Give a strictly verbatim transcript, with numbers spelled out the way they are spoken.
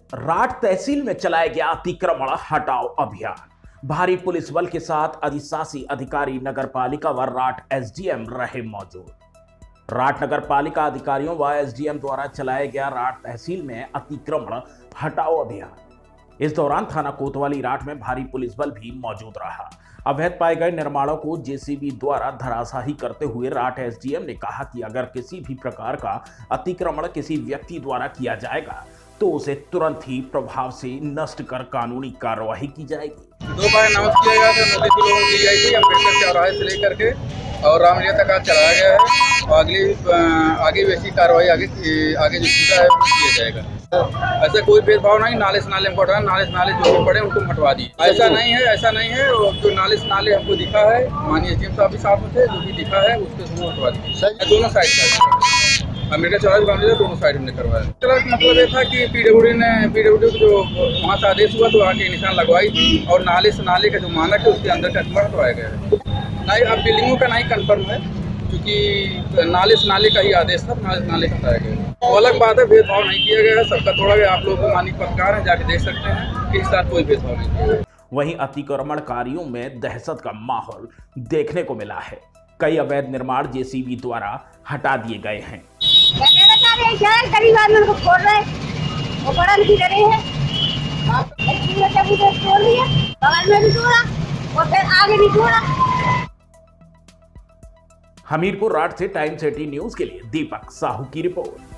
Rot तहसील में चलाया गया अतिक्रमण हटाओ अभियान। भारी पुलिस बल के साथ अधिशासी अधिकारी नगर पालिका व राट एसडीएम रहे मौजूद। राट नगर पालिका अधिकारियों व एसडीएम द्वारा चलाया गया राट तहसील में अतिक्रमण हटाओ अभियान। इस दौरान थाना कोतवाली राट में भारी पुलिस बल भी मौजूद रहा। अवैध पाए गए निर्माणों को जेसीबी द्वारा धराशाही करते हुए राट एसडीएम ने कहा कि अगर किसी भी प्रकार का अतिक्रमण किसी व्यक्ति द्वारा किया जाएगा तो उसे तुरंत ही प्रभाव से नष्ट कर कानूनी कार्रवाई की जाएगी। दो बार अनाउंस किया गया था, नोटिस लोगों को दी गई थी अम्बेडकर चौराहे से लेकर के और रामलीला तक आज चलाया गया है और अगली आगे वैसी कार्रवाई आगे आगे जो चीज़ा है वो किया जाएगा। ऐसा कोई भेदभाव नहीं, नाले से नाले हमको हटाना, नाले से नाले जो भी पड़े उनको हटवा दिए। ऐसा नहीं है, ऐसा नहीं है। जो नाले से नाले हमको दिखा है, माननीय एसडीएम साहब भी साथ में थे, जो भी दिखा है उसके समूह हटवा दिए। दोनों साइड का अम्बेडकर चौराहे रामलीला दोनों साइड हमने करवाया। मतलब ये था कि पीडब्ल्यूडी ने पीडब्ल्यूडी जो वहाँ से आदेश हुआ तो आगे निशान लगवाई थी और नाले से नाले का जो मानक है उसके अंदर का हटवाया गया है। नहीं, अब बिल्डिंगों का नहीं कंफर्म है क्योंकि नाले से नाले का ही आदेश था, नाले से नाले का हटाया गया। तो अलग बात है, भेदभाव नहीं किया गया है, सबका तोड़ा गया। आप लोगों को माननीय पत्रकार है, जाके देख सकते हैं कि इस साथ कोई भेदभाव नहीं किया गया। वहीं अतिक्रमणकारियों में दहशत का माहौल देखने को मिला है। कई अवैध निर्माण जेसीबी द्वारा हटा दिए गए हैं। गरीब आदमी को छोड़ रहे, वो बड़ा नहीं डरे हैं। बगल में भी छोड़ा और फिर आगे भी छोड़ा। हमीरपुर राट से टाइम्स एटीन न्यूज के लिए दीपक साहू की रिपोर्ट।